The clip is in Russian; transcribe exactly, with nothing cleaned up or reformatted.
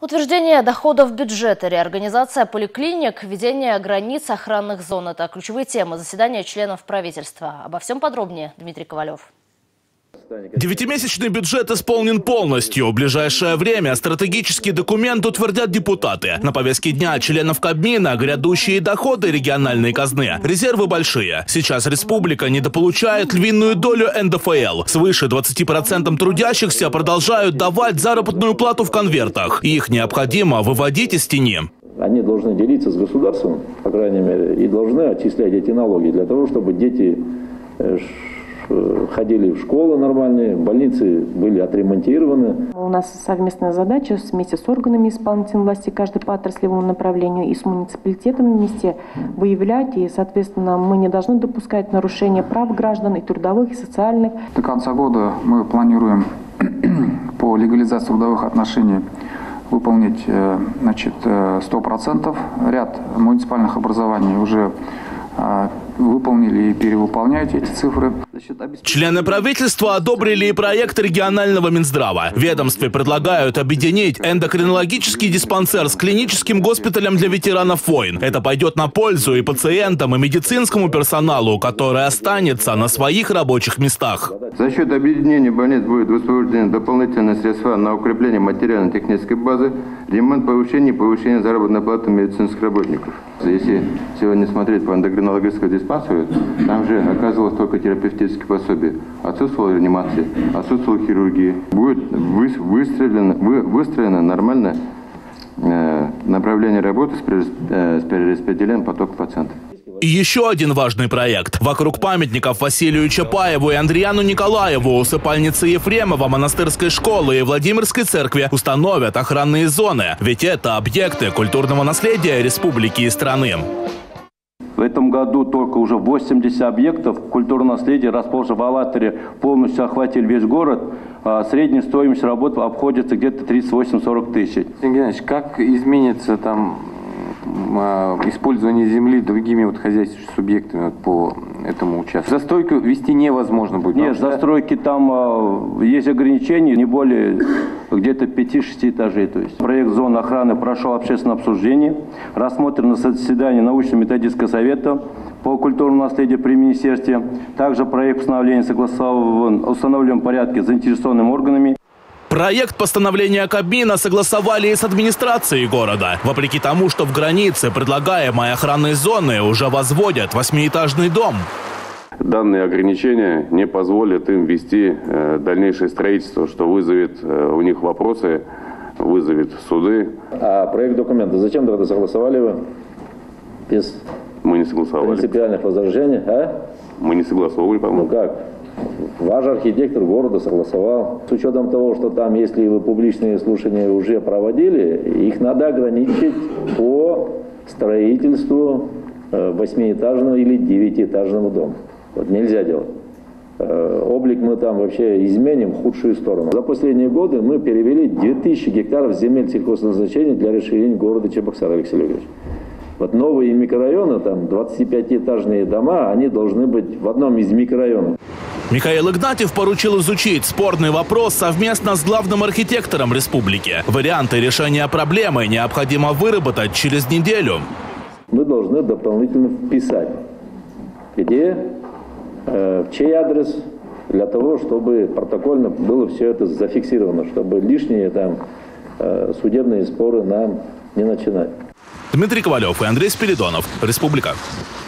Утверждение доходов бюджета, реорганизация поликлиник, введение границ охранных зон – это ключевые темы заседания членов правительства. Обо всем подробнее Дмитрий Ковалев. Девятимесячный бюджет исполнен полностью. В ближайшее время стратегический документ утвердят депутаты. На повестке дня членов Кабмина грядущие доходы региональной казны. Резервы большие. Сейчас республика недополучает львиную долю эн дэ эф эл. Свыше двадцати процентов трудящихся продолжают давать заработную плату в конвертах. Их необходимо выводить из тени. Они должны делиться с государством, по крайней мере, и должны отчислять эти налоги для того, чтобы дети ходили в школы нормальные, больницы были отремонтированы. У нас совместная задача вместе с органами исполнительной власти, каждый по отраслевому направлению, и с муниципалитетом вместе выявлять. И, соответственно, мы не должны допускать нарушения прав граждан, и трудовых, и социальных. До конца года мы планируем по легализации трудовых отношений выполнить значит, сто процентов. Ряд муниципальных образований уже выполнили и перевыполняют эти цифры. Члены правительства одобрили и проект регионального Минздрава. В ведомстве предлагают объединить эндокринологический диспансер с клиническим госпиталем для ветеранов войн. Это пойдет на пользу и пациентам, и медицинскому персоналу, который останется на своих рабочих местах. За счет объединения больниц будет высвобождены дополнительные средства на укрепление материально-технической базы, ремонт, повышение и повышение заработной платы медицинских работников. Если сегодня смотреть по эндокринологическому диспансеру, там же оказывалось только терапевтические пособия. Отсутствовала реанимация, отсутствовала хирургия. Будет выстроено, выстроено нормальное э, направление работы с перераспределением потока пациентов. И еще один важный проект. Вокруг памятников Василию Чапаеву и Андриану Николаеву, усыпальницы Ефремова, монастырской школы и Владимирской церкви установят охранные зоны. Ведь это объекты культурного наследия республики и страны. В этом году только уже восемьдесят объектов культурного наследия, расположенных в Алатыре, полностью охватили весь город. А средняя стоимость работы обходится где-то тридцать восемь — сорок тысяч. Сергей Геннадьевич, как изменится там использование земли другими вот хозяйственными субъектами вот по этому участку? Застройку вести невозможно будет? Нет, застройки там э, есть ограничения, не более где-то пяти-шести этажей. То есть проект зоны охраны прошел общественное обсуждение, рассмотрен на заседании научно-методического совета по культурному наследию при министерстве. Также проект постановления согласован в установленном порядке с заинтересованными органами. Проект постановления Кабмина согласовали и с администрацией города. Вопреки тому, что в границе предлагаемой охранной зоны уже возводят восьмиэтажный дом. Данные ограничения не позволят им вести э, дальнейшее строительство, что вызовет э, у них вопросы, вызовет суды. А проект документа зачем тогда согласовали вы? Без Мы не согласовали. принципиальных возражений, а? Мы не согласовывали, по-моему. Ну как? Ваш архитектор города согласовал. С учетом того, что там, если вы публичные слушания уже проводили, их надо ограничить по строительству восьмиэтажного или девятиэтажного дома. Вот нельзя делать. Облик мы там вообще изменим в худшую сторону. За последние годы мы перевели две тысячи гектаров земель сельхозназначения для расширения города Чебоксар, Алексей Олегович. Вот новые микрорайоны, там двадцатипятиэтажные дома, они должны быть в одном из микрорайонов. Михаил Игнатьев поручил изучить спорный вопрос совместно с главным архитектором республики. Варианты решения проблемы необходимо выработать через неделю. Мы должны дополнительно вписать, где, э, в чей адрес, для того, чтобы протокольно было все это зафиксировано, чтобы лишние там э, судебные споры нам не начинать. Дмитрий Ковалев и Андрей Спиридонов. Республика.